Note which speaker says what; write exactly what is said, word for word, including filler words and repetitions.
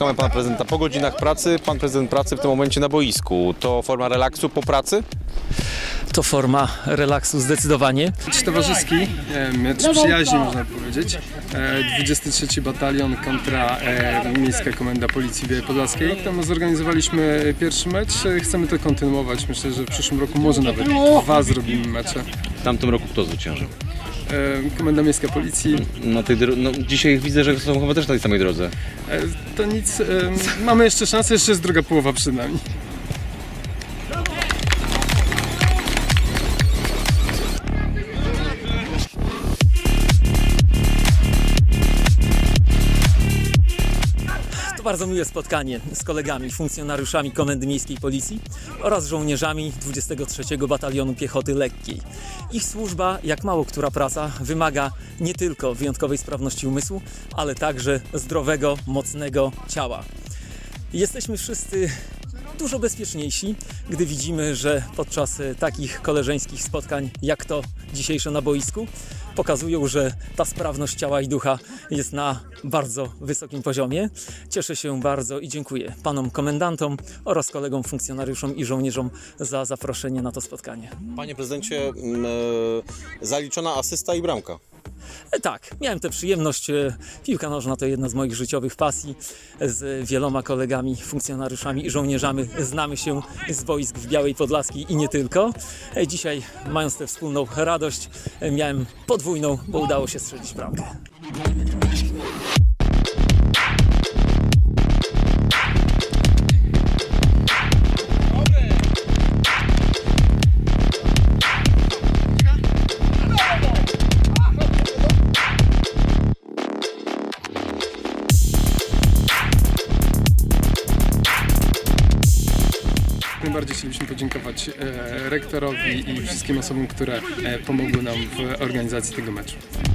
Speaker 1: Spotykamy pana prezydenta po godzinach pracy. Pan prezydent pracy w tym momencie na boisku. To forma relaksu po pracy?
Speaker 2: To forma relaksu zdecydowanie.
Speaker 3: Mecz towarzyski, mecz przyjaźni można powiedzieć. dwudziesty trzeci Batalion kontra Miejska Komenda Policji Białej Podlaskiej. Tam zorganizowaliśmy pierwszy mecz, chcemy to kontynuować. Myślę, że w przyszłym roku może nawet dwa zrobimy mecze.
Speaker 1: W tamtym roku kto zwyciężył?
Speaker 3: Komenda Miejska Policji.
Speaker 1: Na tej no, dzisiaj widzę, że są chyba też na tej samej drodze.
Speaker 3: To nic, mamy jeszcze szansę, jeszcze jest druga połowa przed nami.
Speaker 2: To bardzo miłe spotkanie z kolegami, funkcjonariuszami Komendy Miejskiej Policji oraz żołnierzami dwudziestego trzeciego Batalionu Piechoty Lekkiej. Ich służba, jak mało która praca, wymaga nie tylko wyjątkowej sprawności umysłu, ale także zdrowego, mocnego ciała. Jesteśmy wszyscy dużo bezpieczniejsi, gdy widzimy, że podczas takich koleżeńskich spotkań, jak to dzisiejsze na boisku, pokazują, że ta sprawność ciała i ducha jest na bardzo wysokim poziomie. Cieszę się bardzo i dziękuję panom komendantom oraz kolegom funkcjonariuszom i żołnierzom za zaproszenie na to spotkanie.
Speaker 1: Panie prezydencie, e, zaliczona asysta i bramka.
Speaker 2: Tak, miałem tę przyjemność. Piłka nożna to jedna z moich życiowych pasji. Z wieloma kolegami, funkcjonariuszami i żołnierzami znamy się z boisk w Białej Podlaskiej i nie tylko. Dzisiaj, mając tę wspólną radość, miałem podwójną, bo udało się strzelić bramkę.
Speaker 3: Najbardziej chcielibyśmy podziękować e, rektorowi i wszystkim osobom, które e, pomogły nam w organizacji tego meczu.